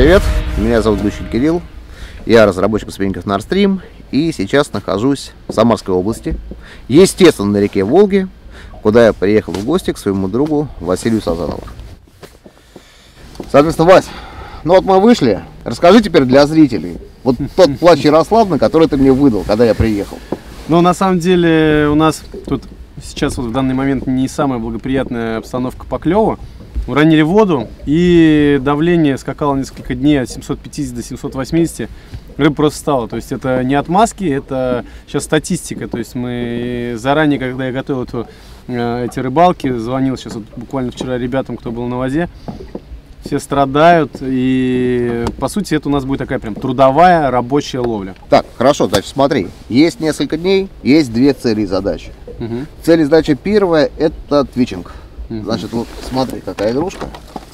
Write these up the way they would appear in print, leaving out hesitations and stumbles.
привет! Меня зовут Гущин Кирилл, я разработчик спиннингов Nordstream и сейчас нахожусь в Самарской области, естественно, на реке Волге, куда я приехал в гости к своему другу Василию Сазанову. Соответственно, Вась, ну вот мы вышли, расскажи теперь для зрителей, вот тот плащ Ярославны, который ты мне выдал, когда я приехал. Ну, на самом деле, у нас тут сейчас вот в данный момент не самая благоприятная обстановка по клёву. Уронили воду, и давление скакало несколько дней от 750 до 780. Рыба просто стала. То есть это не отмазки, это сейчас статистика. То есть мы заранее, когда я готовил эти рыбалки, звонил сейчас вот буквально вчера ребятам, кто был на воде. Все страдают, и по сути это у нас будет такая прям трудовая рабочая ловля. Так, хорошо, значит смотри, есть несколько дней, есть две цели и задачи. Цель и задача первая — это твичинг. Значит, вот смотри, какая игрушка.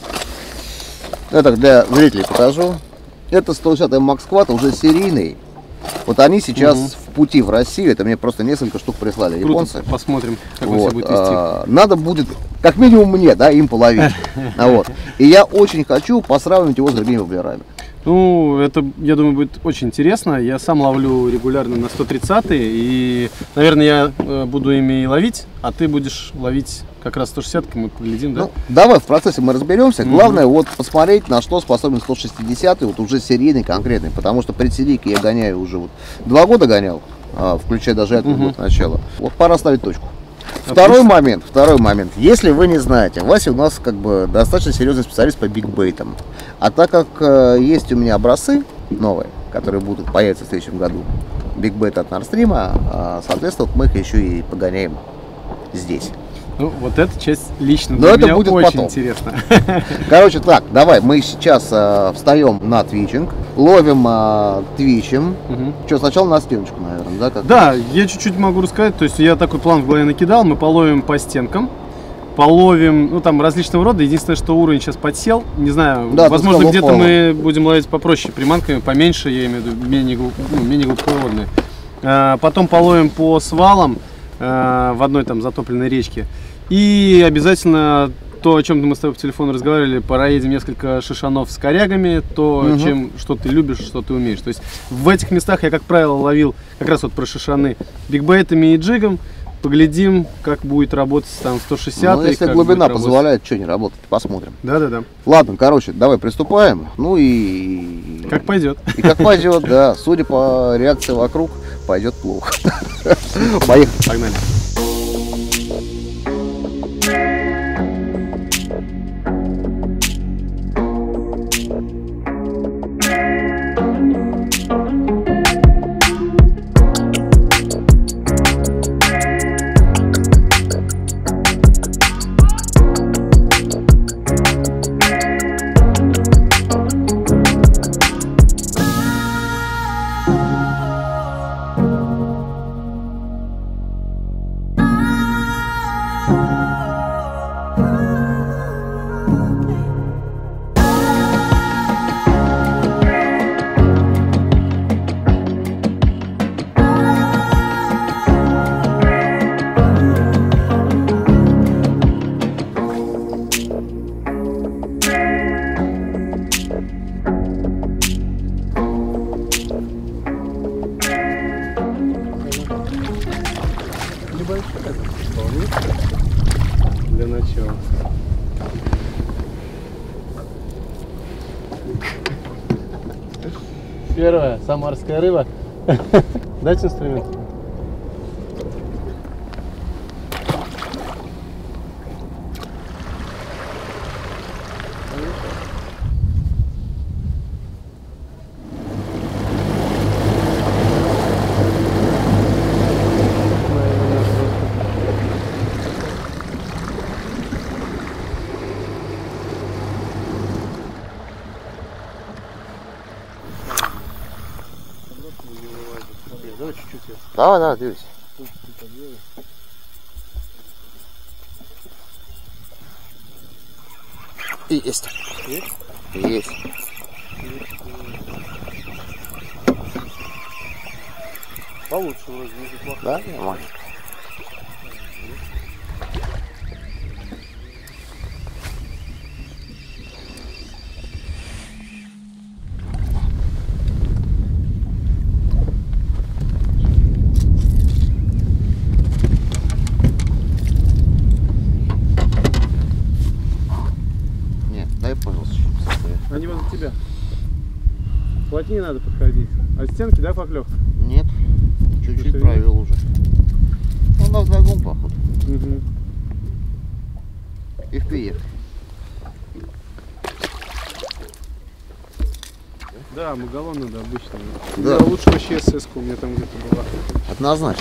Это для зрителей покажу. Это 160 Макс Квад, уже серийный. Вот они сейчас в пути в Россию. Это мне просто несколько штук прислали японцы. Посмотрим, как он себя будет вести. Надо будет, как минимум мне, да, им половить. Вот. И я очень хочу посравнивать его с другими воблерами. Ну, это, я думаю, будет очень интересно. Я сам ловлю регулярно на 130-е, и, наверное, я буду ими и ловить, а ты будешь ловить как раз 160-ки, мы поглядим, да? Ну, давай, в процессе мы разберемся. Главное, вот посмотреть, на что способен 160-й, вот уже серийный конкретный, потому что предсерийки я гоняю уже вот 2 года гонял, включая даже этот год начала. Вот пора ставить точку. Второй момент, если вы не знаете, Вася у нас как бы достаточно серьезный специалист по бигбейтам. А так как есть у меня образцы новые, которые будут появиться в следующем году, бигбейт от Nordstream, соответственно, мы их еще и погоняем здесь. Ну, вот эта часть лично для меня будет очень интересно. Короче, так, давай, мы сейчас встаем на твичинг, ловим твичем. Что, сначала на стеночку, наверное, да? Да, я чуть-чуть могу рассказать. То есть я такой план в голове накидал. Мы половим по стенкам, половим, ну, там различного рода. Единственное, что уровень сейчас подсел. Не знаю, да, возможно, где-то мы будем ловить попроще приманками, поменьше, я имею в виду, менее глубоководные. Потом половим по свалам в одной там затопленной речке. И обязательно то, о чем мы с тобой по телефону разговаривали, проедем несколько шишанов с корягами, то, что ты любишь, что ты умеешь. То есть в этих местах я, как правило, ловил как раз вот про шишаны бигбейтами и джигом. Поглядим, как будет работать там 160. Ну, если глубина позволяет, что не работать, посмотрим. Да. Ладно, короче, давай приступаем. Ну и... Как пойдет. И как пойдет, да. Судя по реакции вокруг, пойдет плохо. Поехали. Погнали. Для начала. Первая самарская рыба. Дать инструмент. Давай чуть-чуть. Давай, двигайся. И есть. Есть. Получше вроде не неплохо. Да, нормально. Плотнее надо подходить. От стенки, да, поклевка? Нет, чуть-чуть провел уже. Он на вдогон, походу. Угу. И вперед. Да, магалон надо обычно. Да. Я лучше вообще СС-ку у меня там где-то была. Однозначно.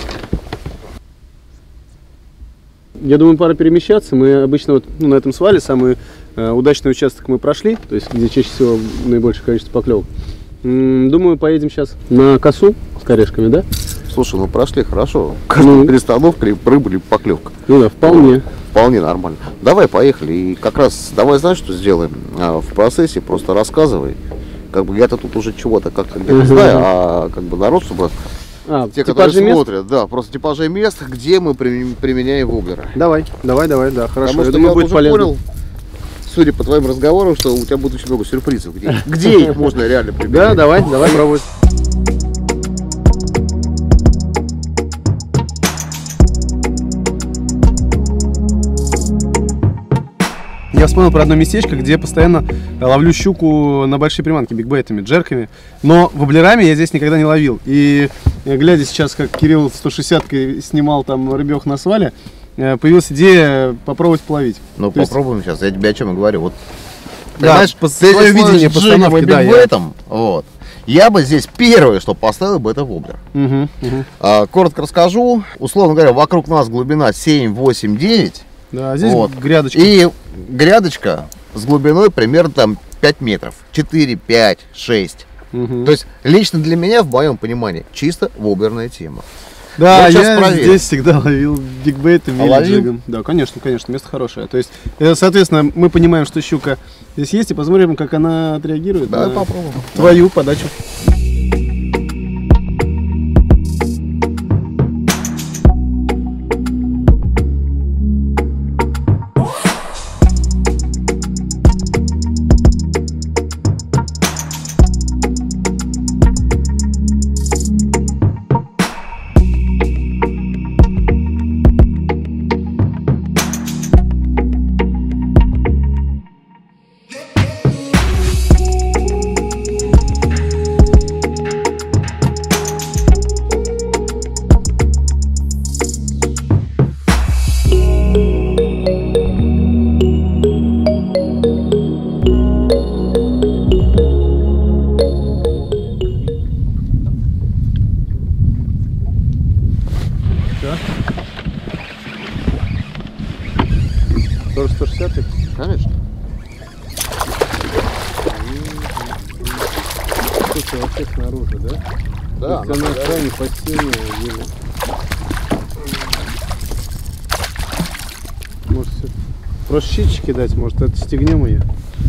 Я думаю, пора перемещаться. Мы обычно вот, на этом свале самый удачный участок мы прошли, то есть где чаще всего наибольшее количество поклевок. Думаю, поедем сейчас на косу с корешками, да? Слушай, ну прошли хорошо. Перестановка, рыба или поклевка. Ну да, вполне. Вполне нормально. Давай, поехали. И как раз давай, знаешь, что сделаем? В процессе просто рассказывай. Как бы я-то тут уже чего-то как-то не знаю, а как бы народ, чтобы те, которые смотрят, да, просто типажи мест, где мы применяем воблеры. Давай, да, хорошо. Потому что я уже понял, судя по твоим разговорам, что у тебя будет очень много сюрпризов. Где их можно реально применять? Да, давай пробуй. Я вспомнил про одно местечко, где я постоянно ловлю щуку на большие приманки, бигбейтами, джерками. Но воблерами я здесь никогда не ловил. И глядя сейчас, как Кирилл 160-кой снимал там рыбёх на свале, появилась идея попробовать половить. Ну, попробуем сейчас, я тебе о чем и говорю. Вот, да, свое видение постановки, да, вот. Я бы здесь первое, что поставил бы, это воблер. Коротко расскажу. Условно говоря, вокруг нас глубина 7, 8, 9. Да, здесь вот грядочка. И грядочка с глубиной примерно там 5 метров. 4, 5, 6. То есть лично для меня, в моем понимании, чисто воблерная тема. Да, вот я здесь всегда ловил бигбейтом или джигом. Да, конечно, место хорошее. То есть, соответственно, мы понимаем, что щука здесь есть, и посмотрим, как она отреагирует на попробуем твою подачу. Да? 160? Конечно. Слушай, вообще снаружи, да? Да. Она крайне постельная, еле. Может, просто щитчики дать, может, отстегнем ее.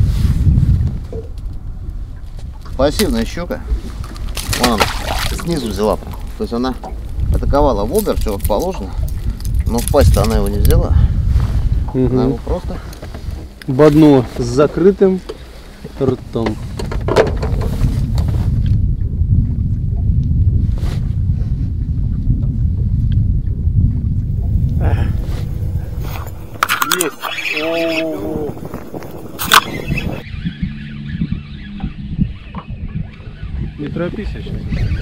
Пассивная щука. Вон она, снизу взяла. То есть она атаковала воблер, все как положено. Но в пасть-то она его не взяла. Она его просто боднула с закрытым ртом. Не торопись сейчас.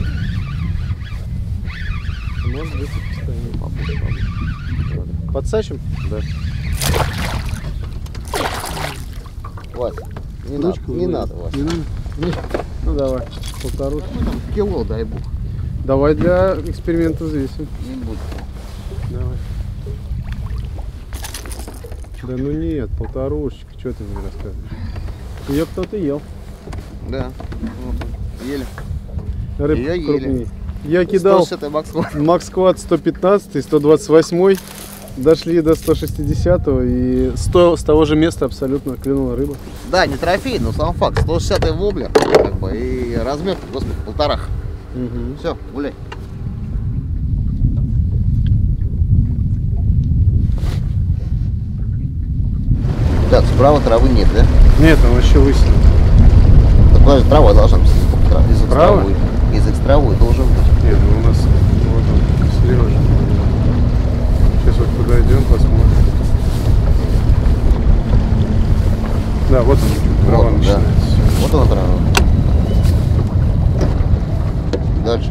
Может быть, постоянно. Подсачим? Да. Вася, не надо, Вася. Не надо? Ну давай, полторушки. Кило, дай бог. Давай для эксперимента взвесим. Не буду. Давай. Да ну нет, полторушечка, что ты мне рассказываешь? Ее кто-то ел. Да, ели. Рыбка ели. крупнее. Я кидал Макс-Квад 115 и 128, дошли до 160 и с того же места абсолютно клюнула рыба. Да, не трофей, но сам факт. 160 воблер, как бы, и размер, господи, полторах. Все, гуляй. Так, справа травы нет, да? Нет, там вообще высина. Такая же трава должна быть. Справа? Из экстравой должен быть. Нет, ну у нас вот он, Сережа. Сейчас вот подойдем, посмотрим. Да, вот он, трава Вот, начинается. Да. Вот она трава. дальше.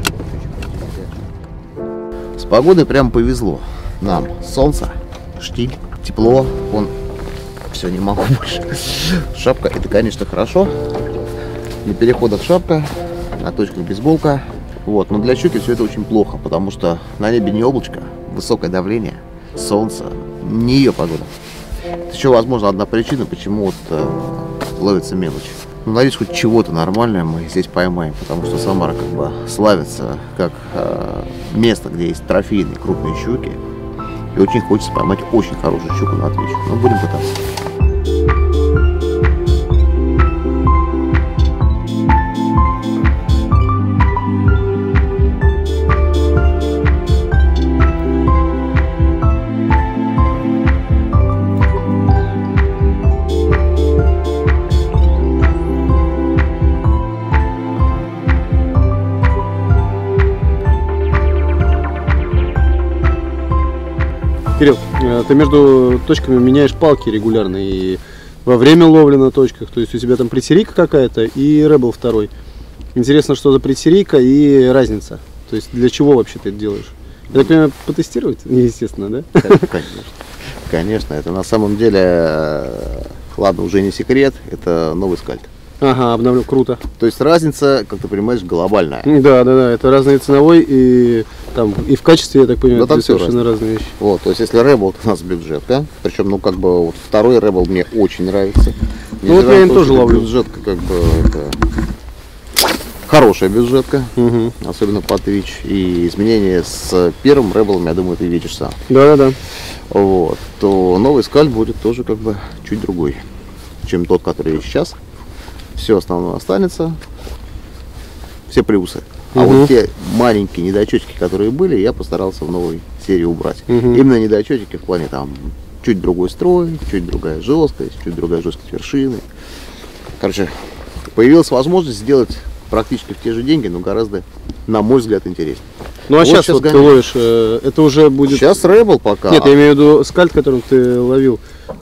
С погодой прям повезло нам. Солнце, штиль, тепло, все, не могу больше. Шапка, это, конечно, хорошо. На переходах шапка, на точках бейсболка. Вот, но для щуки все это очень плохо, потому что на небе не облачко, высокое давление, солнце, не ее погода. Это еще, возможно, одна причина, почему ловится мелочь. Ну, надеюсь, хоть чего-то нормальное мы здесь поймаем, потому что Самара как бы славится как место, где есть трофейные крупные щуки. И очень хочется поймать очень хорошую щуку на отвечу. Но будем пытаться. Кирилл, ты между точками меняешь палки регулярно и во время ловли на точках, то есть у тебя там предсерийка какая-то и Rebel 2. Интересно, что за предсерийка и разница, то есть для чего вообще ты это делаешь? Я так понимаю, потестировать, естественно, да? Конечно, это на самом деле, ладно, уже не секрет, это новый скальд. Ага, обновлю, круто. То есть разница, как ты понимаешь, глобальная. Да, это разные ценовой и там и в качестве, я так понимаю, да, там совершенно разные вещи. Вот, то есть если Rebel у нас бюджетка, причем, ну как бы вот второй Rebel мне очень нравится. Ну вот я им тоже ловлю. Бюджетка как бы это хорошая бюджетка, особенно по Twitch. И изменения с первым Rebel, я думаю, ты видишь сам. Да. Вот, то новый скальд будет тоже как бы чуть другой, чем тот, который есть сейчас. Все основное останется, все плюсы. А вот те маленькие недочетики, которые были, я постарался в новой серии убрать. Именно недочетики в плане там чуть другой строй, чуть другая жесткость вершины. Короче, появилась возможность сделать практически в те же деньги, но гораздо, на мой взгляд, интереснее. Ну а вот сейчас вот ты ловишь, это уже будет... Сейчас Rebel пока. Нет, я имею в виду скальд, которым ты ловил.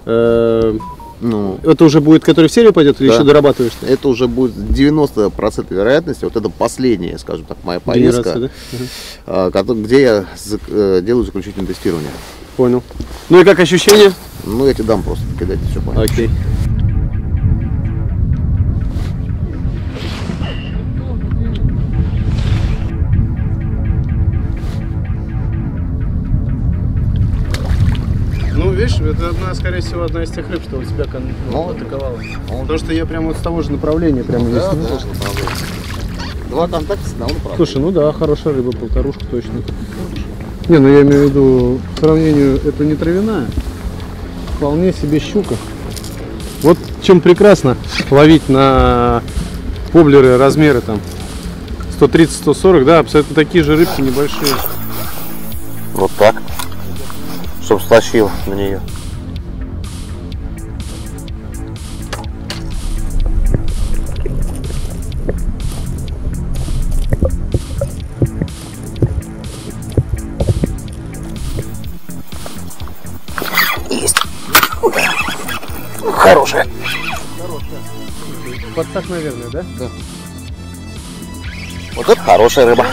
Ну, это уже будет, который в серию пойдет, или еще дорабатываешь? Это уже будет 90% вероятности. Вот это последняя, скажем так, моя поездка, да? Где я делаю заключительное тестирование. Понял. Ну и как ощущения? Ну, я тебе дам просто, когда ты все поймешь. Окей. Ну, видишь, это скорее всего, одна из тех рыб, что у тебя атаковала. Потому что я прямо вот с того же направления прямо здесь. Два контакта с одного направления. Слушай, ну да, хорошая рыба, полторушка точно. Не, ну я имею в виду, по сравнению, это не травяная, вполне себе щука. Вот чем прекрасно ловить на воблеры размеры там 130-140, да, абсолютно такие же рыбки небольшие. Вот так. Чтоб стащил на нее. Есть. Хорошая. Подсак, наверное, да? Да. Вот это хорошая рыба.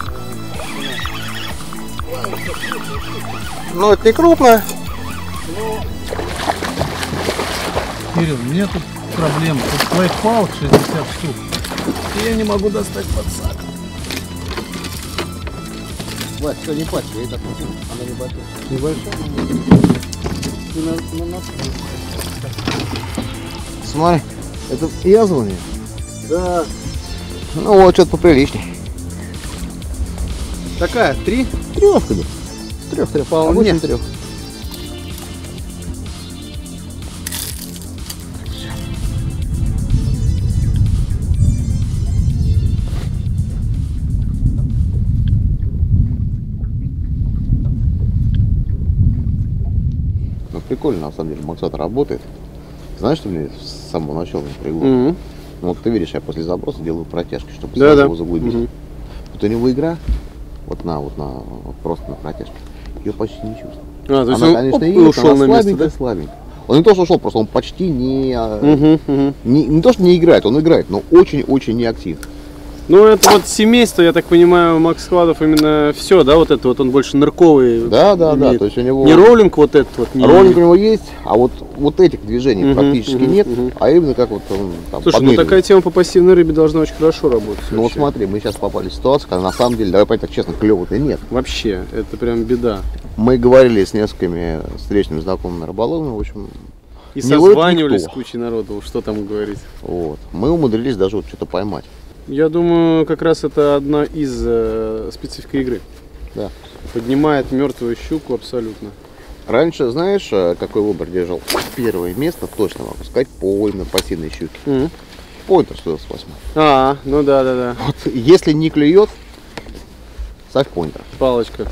Ну, это не крупная. Кирилл, у меня тут проблема. Тут твоих палок 60 штук. И я не могу достать подсак. Вась, все, не плачь, я и так купил. Она небольшая. Небольшая? Смотри, это язванные. Да. Ну вот, что-то поприличней. Такая, 3? Трёшка, да. Трех, Вполне. Трех. Ну, прикольно, на самом деле, максатор работает. Знаешь, что мне с самого начала напрягло? Ну, вот ты видишь, я после заброса делаю протяжки, чтобы сразу его заглубить. Вот у него игра, просто на протяжке, ее почти не чувствую. То есть она, он конечно, едет, ушел она на место, да? слабенькая. Он не то, что ушел, просто он почти не то, что не играет, он играет, но очень-очень неактивно. Ну, это вот семейство, я так понимаю, Макс Складов именно все, да, вот это вот он больше нырковый. Да, то есть у него... Не роллинг вот этот вот. Не... Роллинг у него есть, а вот этих движений практически нет, а именно как вот он там Слушай, ну такая тема по пассивной рыбе должна очень хорошо работать. Ну вот смотри, мы сейчас попали в ситуацию, когда на самом деле, давай понять так честно, клёва-то нет. Вообще, это прям беда. Мы говорили с несколькими встречными знакомыми рыболовами, в общем... И созванивались с кучей народу, что там говорить. Вот. Мы умудрились даже вот что-то поймать. Я думаю, как раз это одна из специфик игры. Да. Поднимает мертвую щуку абсолютно. Раньше, знаешь, какой выбор держал? Первое место, точно могу сказать, по именно пассивной щуке. Пойнтер 128. Ну да. Вот, если не клюет, ставь пойнтер. Палочка.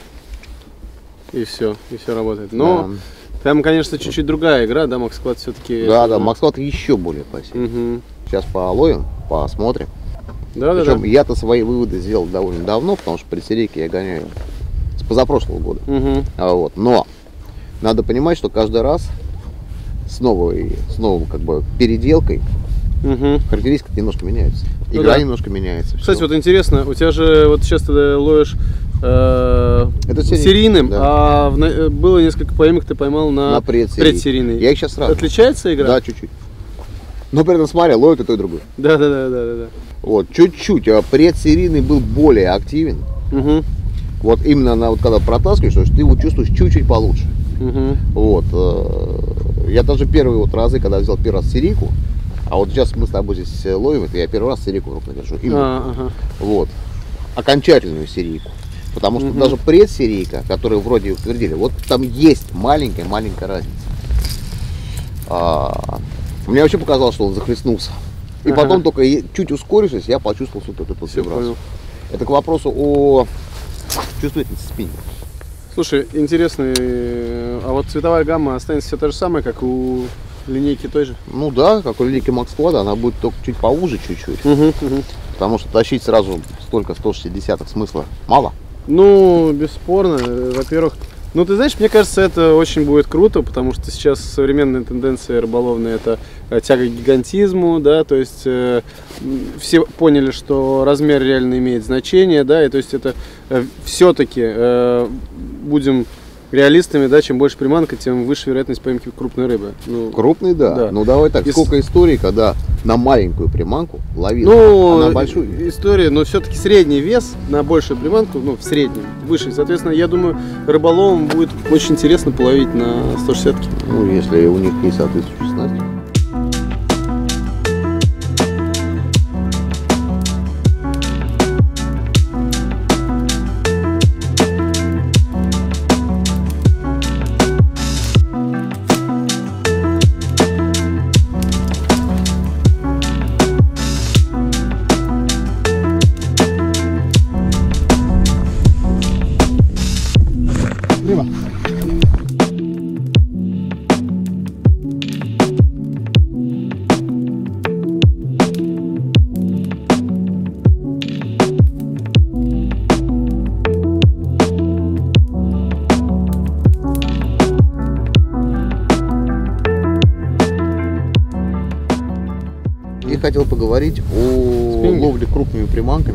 И все работает. Но да. Там, конечно, чуть-чуть другая игра, да, Макс Склад все-таки. Да, Макс Склад еще более пассивный. Сейчас половим, посмотрим. Да. Я-то свои выводы сделал довольно давно, потому что предсерийки я гоняю с позапрошлого года. Вот. Но надо понимать, что каждый раз с новой как бы переделкой характеристики немножко меняются. Игра немножко меняется. Кстати, вот интересно, у тебя же вот сейчас ты ловишь это серийным, да. Было несколько поимок, ты поймал на предсерийный. Я их сейчас сразу. Отличается игра? Да, чуть-чуть. Но при этом смотри, ловит и то, и другое. Да. Вот, чуть-чуть. Предсерийный был более активен. Вот именно когда протаскиваешь, ты его чувствуешь чуть-чуть получше. Вот. Я даже первые вот разы, когда взял первый раз серийку, а вот сейчас мы с тобой здесь ловим, это я первый раз серийку в руках держу. Вот. Окончательную серийку. Потому что даже предсерийка, которую вроде утвердили, вот там есть маленькая разница. Мне вообще показалось, что он захлестнулся. И потом только чуть ускорившись, я почувствовал вот эту вибрацию. Это к вопросу о чувствительности спиннинга. Слушай, интересный, а вот цветовая гамма останется все та же самая, как у линейки той же? Ну да, как у линейки Макс Склада, она будет только чуть поуже чуть-чуть. Потому что тащить сразу столько 160 смысла мало. Ну, бесспорно, во-первых, ну ты знаешь, мне кажется, это очень будет круто, потому что сейчас современная тенденция рыболовная — это тяга к гигантизму, да, то есть все поняли, что размер реально имеет значение, да, и то есть это все-таки будем реалистами, да, чем больше приманка, тем выше вероятность поимки крупной рыбы. Ну, крупный, да. Ну давай так, сколько историй, когда на маленькую приманку ловил, а на большую? История, но все-таки средний вес на большую приманку, ну в среднем, выше. Соответственно, я думаю, рыболовам будет очень интересно половить на 160-ки. Ну, если у них есть соответствующие снасти. Хотел поговорить о ловле крупными приманками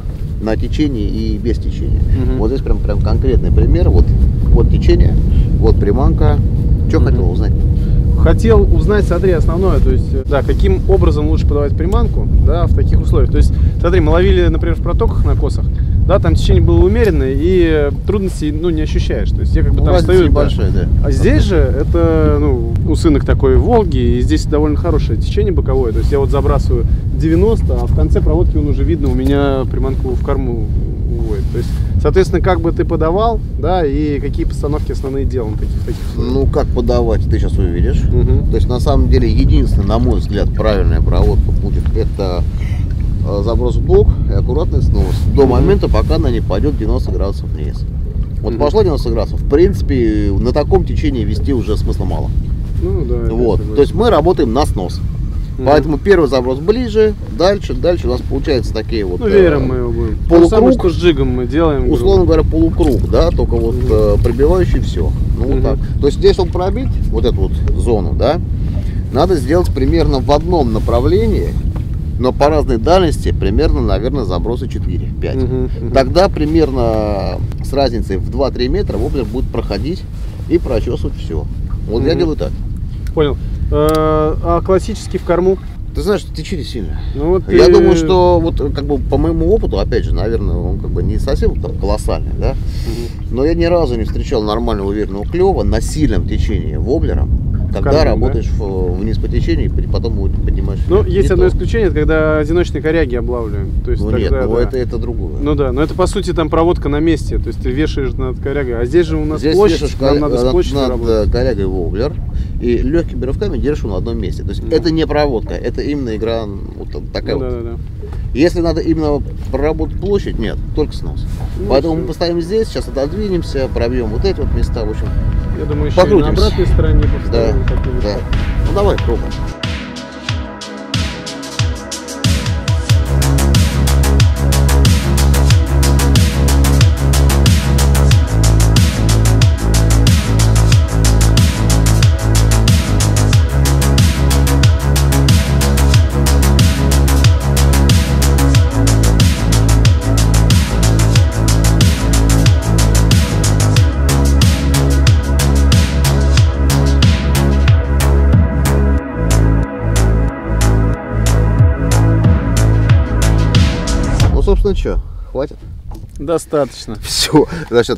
на течении и без течения. Вот здесь прям конкретный пример. Вот течение, вот приманка. Что хотел узнать? Хотел узнать, смотри, основное, то есть, да, каким образом лучше подавать приманку, да, в таких условиях. То есть, смотри, мы ловили, например, в протоках на косах, да, там течение было умеренное и трудностей, ну, не ощущаешь. То есть я как бы там стою. Небольшая, да. А здесь же это, ну, у сынок такой Волги, и здесь довольно хорошее течение боковое. То есть я вот забрасываю 90, а в конце проводки он уже видно, у меня приманку в корму уводит. То есть, соответственно, как бы ты подавал, да, и какие постановки основные делал на таких условиях. Ну, как подавать, ты сейчас увидишь. То есть, на самом деле, единственное, на мой взгляд, правильная проводка будет это заброс в бок и аккуратный снос до момента, пока она не пойдет 90 градусов вниз. Вот пошла 90 градусов, в принципе, на таком течении вести уже смысла мало. Ну да. Вот, то есть мы работаем на снос. Поэтому первый заброс ближе, дальше у нас получается такие вот. Ну, веером мы его будем. Полукруг, самое, что с джигом мы делаем. Условно говоря, полукруг, да, только вот пробивающий все. Ну, вот так. То есть здесь, чтобы пробить вот эту вот зону, да, надо сделать примерно в одном направлении Но по разной дальности примерно, наверное, забросы 4-5. Тогда примерно с разницей в 2-3 метра воблер будет проходить и прочесывать все. Вот я делаю так. Понял. А классический в корму? Ты знаешь, течение сильно. Ну, вот я думаю, что вот как бы по моему опыту, опять же, наверное, он как бы не совсем там колоссальный, да. Но я ни разу не встречал нормального уверенного клева на сильном течении воблером, когда работаешь вниз по течению и потом поднимаешь. Ну, есть одно исключение, это когда одиночные коряги облавливаем. То есть ну тогда, нет, ну да. это другое. Ну да, но это по сути там проводка на месте, то есть ты вешаешь над корягой, а здесь же у нас здесь площадь, нам надо с площадью над корягой воблер и легкими рывками держишь его на одном месте. То есть это не проводка, это именно игра вот такая вот. Да. Если надо именно проработать площадь, нет, только снос. Ну, поэтому мы поставим здесь, сейчас отодвинемся, пробьем вот эти вот места, в общем. Я думаю, еще покрутимся. И на обратной стороне поставим. Да. Ну давай, пробуем. Собственно, что, хватит? Достаточно. Все, значит,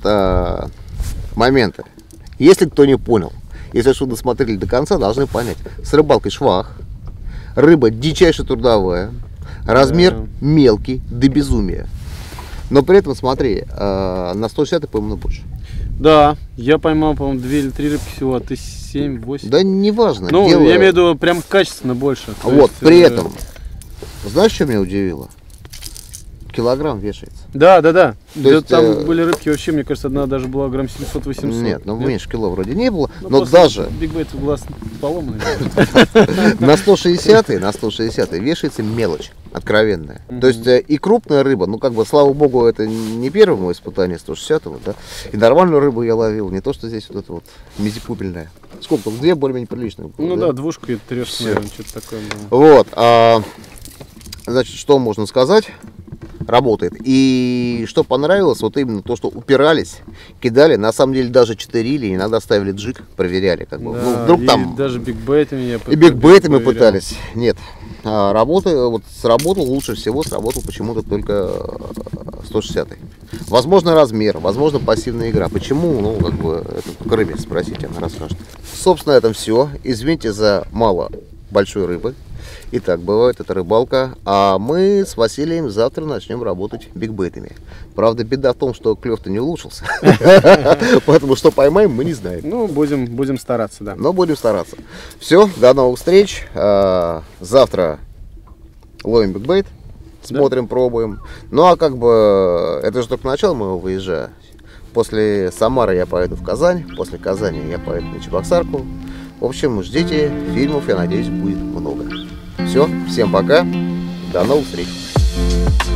моменты. Если кто не понял, если что досмотрели до конца, должны понять. С рыбалкой швах, рыба дичайше трудовая, размер мелкий до безумия. Но при этом, смотри, на 160 поймано больше. Да, я поймал, по-моему, 2 или 3 рыбки всего, а ты 7-8. Да неважно. Ну, я имею в виду прям качественно больше. Вот, при этом, знаешь, что меня удивило? Килограмм вешается. Да. То есть, там были рыбки вообще, мне кажется, одна даже была грамм 700-800. Нет, ну меньше кило вроде не было, ну, но даже бигбейт в глаз поломанный. на 160 вешается мелочь откровенная. То есть и крупная рыба, ну как бы, слава богу, это не первое мое испытание 160-го, да, и нормальную рыбу я ловил, не то, что здесь вот это вот мизипупельная. Сколько там, 2 более-менее приличные. Ну да, двушка и трешка, наверное, что-то такое было. Вот, значит, что можно сказать? Работает. И что понравилось, вот именно то, что упирались, кидали, на самом деле даже читерили, иногда ставили джиг, проверяли, как бы. Да, ну, вдруг там даже бигбейтами я и бигбейтами пытались. Нет. Вот сработал лучше всего, сработал почему-то только 160. Возможно, размер, возможно, пассивная игра. Почему? Ну, как бы, это к рыбе спросите, она расскажет. Собственно, на этом все. Извините за мало большой рыбы. И так бывает, это рыбалка. А мы с Василием завтра начнем работать бигбейтами. Правда, беда в том, что клев-то не улучшился. Поэтому что поймаем, мы не знаем. Ну, будем стараться, да. Но будем стараться. Все, до новых встреч. Завтра ловим бигбейт. Смотрим, пробуем. Ну, а как бы, это же только начало моего выезжая. После Самары я поеду в Казань. После Казани я поеду на Чебоксарку. В общем, ждите фильмов, я надеюсь, будет много. Все, всем пока, до новых встреч.